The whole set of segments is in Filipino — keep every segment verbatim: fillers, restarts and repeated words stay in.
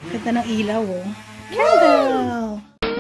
Ganda ng ilaw, oh. Candle!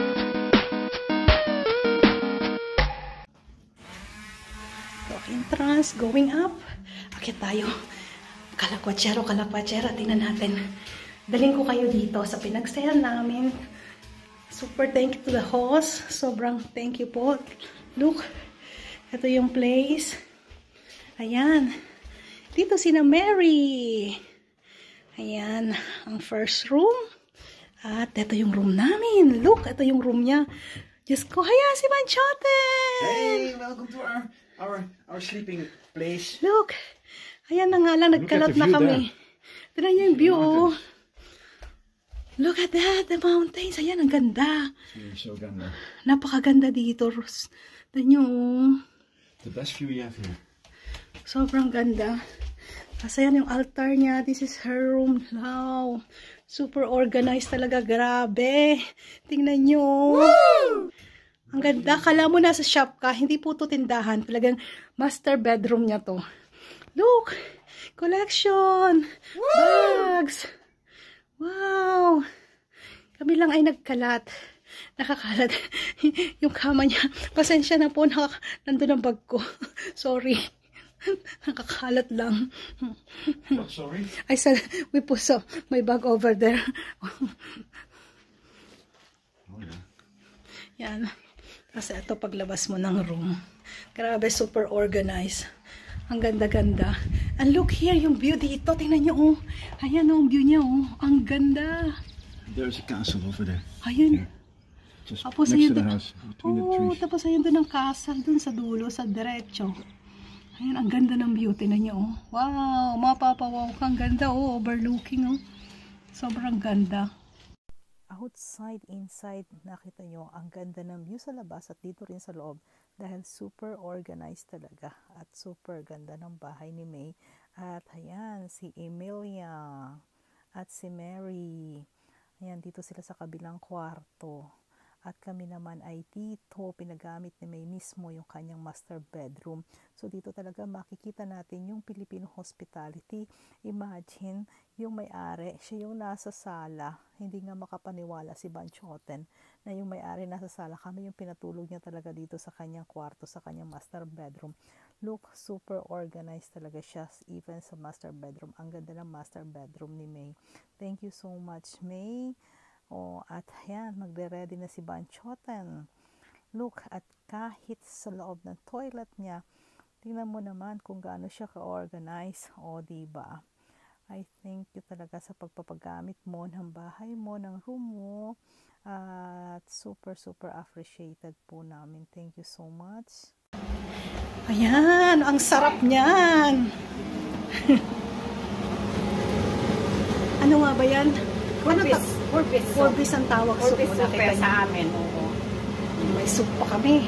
So, entrance, going up. Akit tayo. Kalakwatsero, kalakwatsera. Tingnan natin. Daling ko kayo dito sa pinag-sale namin. Super thank you to the host. Sobrang thank you po. Look, ito yung place. Ayan. Dito si na Mary. Ayan, ang first room. At ito yung room namin. Look, ito yung room niya. Diyos ko, haya si Manchoten! Hey, welcome to our our our sleeping place. Look, ayan na nga lang, nagkalot na kami. Tignan niyo yung view, oh. Look at that, the mountains. Ayan, ang ganda. So ganda. Napakaganda dito, Ros. Tignan niyo, oh. The best view you have here. Sobrang ganda. Kasi yan yung altar niya. This is her room. Wow. Super organized talaga. Grabe. Tingnan nyo. Woo! Ang ganda. Kala mo nasa shop ka. Hindi po to tindahan. Talagang master bedroom niya to. Look. Collection. Woo! Bags. Wow. Kami lang ay nagkalat. Nakakalat. Yung kama niya. Pasensya na po. Nak nandun ang bag ko. Sorry. Nakakalat lang. Oh, sorry? I said, we put some, my bag over there. Oh, yeah. Yan. Kasi ito paglabas mo ng room. Grabe, super organized. Ang ganda-ganda. And look here, yung view dito. Tingnan nyo, oh. Ayan, oh, ang view niya, oh. Ang ganda. There's a castle over there. Ayun. Here. Just Tapos, next ayun, to the house. Between oh, the trees. tapos ayun doon ang castle, doon sa dulo, sa diretso. Ayan, ang ganda ng view. Tingnan niyo, oh. Wow, mapapawaw ka. Ang ganda, oh. Overlooking, oh. Sobrang ganda. Outside, inside, nakita nyo, ang ganda ng view sa labas at dito rin sa loob. Dahil super organized talaga. At super ganda ng bahay ni May. At ayan, si Emilia. At si Mary. Ayan, dito sila sa kabilang kwarto. At kami naman ay dito, pinagamit ni May mismo yung kanyang master bedroom. So dito talaga makikita natin yung Filipino hospitality. Imagine, yung may-ari, siya yung nasa sala. Hindi nga makapaniwala si Banchoten na yung may-ari nasa sala. Kami yung pinatulog niya talaga dito sa kanyang kwarto, sa kanyang master bedroom. Look, super organized talaga siya, even sa master bedroom. Ang ganda ng master bedroom ni May. Thank you so much, May. Oh, at ayan, magre-ready na si Banchoten. Look, at kahit sa loob ng toilet niya, tingnan mo naman kung gaano siya ka-organize. O, diba? I thank you talaga sa pagpapagamit mo ng bahay mo, ng room mo. At super, super appreciated po namin. Thank you so much. Ayan, ang sarap niyan. Ano nga ba yan? Four-piece. Four-piece soup. Four-piece ang tawag. Four-piece soup Nakita sa niyo. amin. Oo. May soup pa kami.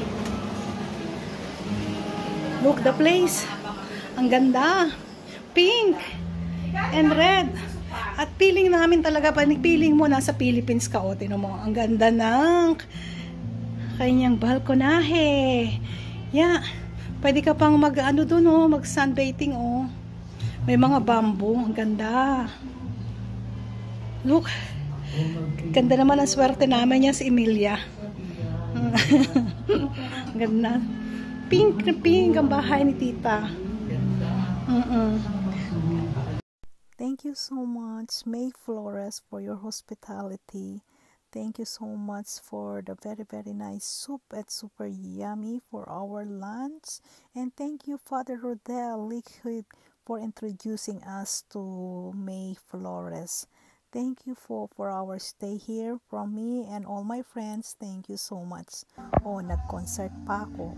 Look the place. Ang ganda. Pink and red. At feeling namin talaga, pag feeling mo nasa Philippines ka, o, tinan mo, ang ganda ng kanyang balkonahe. Yeah. Pwede ka pang mag, ano dun, oh, mag sunbathing, oh. May mga bamboo. Ang ganda. Look. Ganda naman ang swerte namin niya si Emilia. Ganda. Pink na pink ang bahay ni tita. Uh-uh. Thank you so much, May Flores, for your hospitality. Thank you so much for the very, very nice soup and super yummy for our lunch. And thank you, Father Rodel Liquid, for introducing us to May Flores. Thank you for, for our stay here from me and all my friends. Thank you so much. Oh, nag-concert pa ako.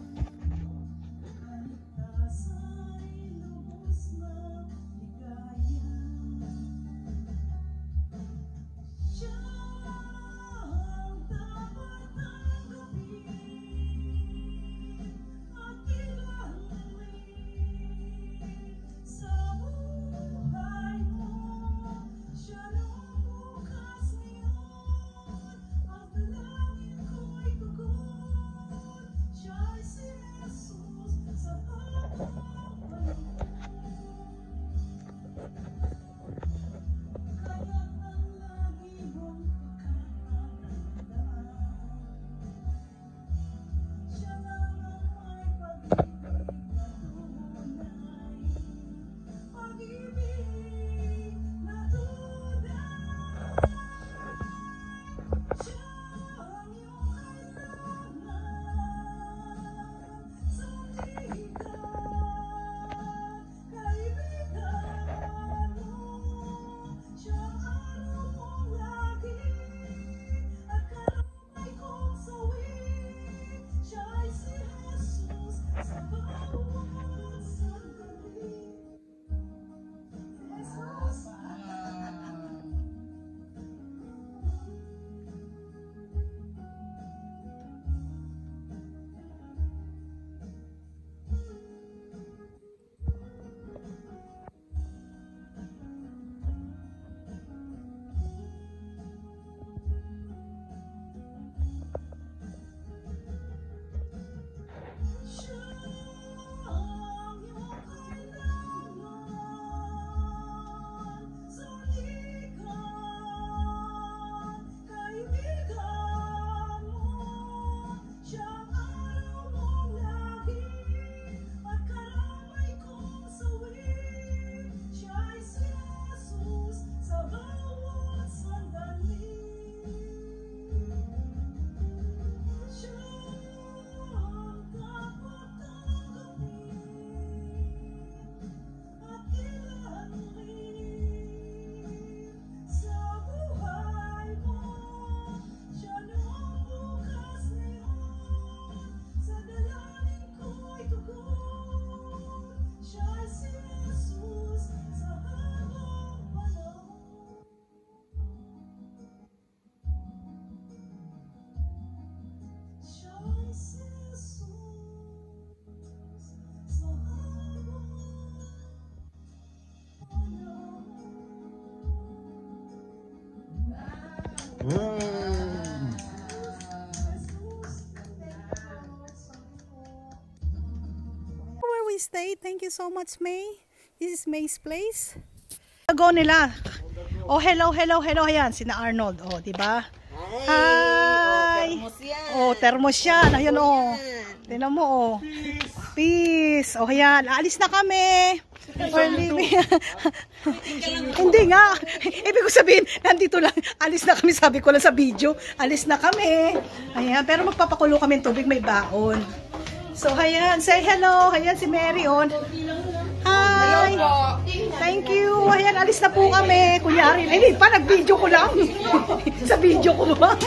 Where we stay. Thank you so much, May. This is May's place. Go nila. Oh, hello, hello, hello. Ayan, sina Arnold. Oh, di ba? Hi! Oh, thermos yan. Ayan, oh. Tingnan mo, oh. Peace. Oh, ayan. Aalis na kami. Or leaving. Hindi nga. Ibig ko sabihin, nandito lang. Alis na kami. Sabi ko lang sa video. Alis na kami. Ayan. Pero magpapakulo kami ng tubig. May baon. So, ayan. Say hello. Ayan si Mary, on. Hi! Thank you! Ayan, alis na po kami. Kunyari, hindi pa, nag-video ko lang. Sa video ko ba?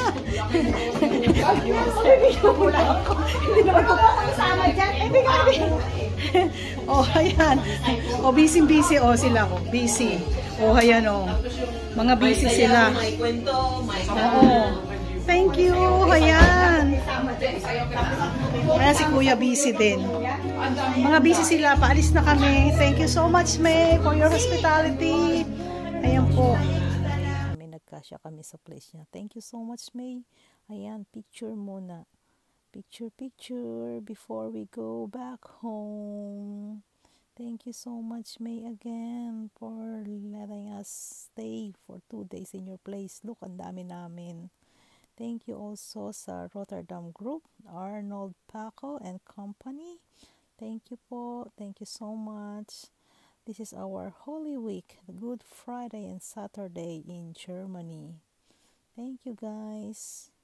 Nag-video ko lang ako. Hindi naman po ako kasama dyan. Hindi ka, hindi. Oh, ayan. Oh, busy-busy. Oh, sila. Oh, busy. Oh, ayan, oh. Mga busy sila. Oo. Thank you. Ayan. Ayan si Kuya busy din. Mga busy sila. Paalis na kami. Thank you so much, May, for your hospitality. Ayan po. May nagkasya kami sa place niya. Thank you so much, May. Ayan, picture muna. Picture, picture before we go back home. Thank you so much, May, again for letting us stay for two days in your place. Look, ang dami namin. Thank you also sa Rotterdam Group, Arnold Paco and Company. Thank you po. Thank you so much. This is our Holy Week, Good Friday and Saturday in Germany. Thank you, guys.